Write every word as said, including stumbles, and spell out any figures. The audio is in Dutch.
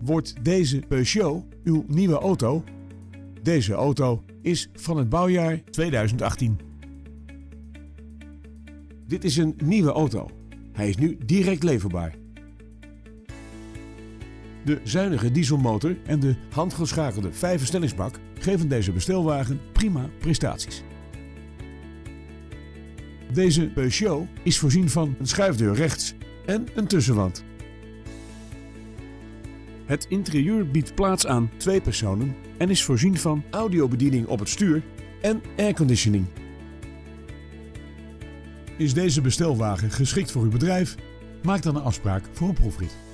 Wordt deze Peugeot uw nieuwe auto? Deze auto is van het bouwjaar tweeduizend achttien. Dit is een nieuwe auto. Hij is nu direct leverbaar. De zuinige dieselmotor en de handgeschakelde vijfversnellingsbak geven deze bestelwagen prima prestaties. Deze Peugeot is voorzien van een schuifdeur rechts en een tussenwand. Het interieur biedt plaats aan twee personen en is voorzien van audiobediening op het stuur en airconditioning. Is deze bestelwagen geschikt voor uw bedrijf? Maak dan een afspraak voor een proefrit.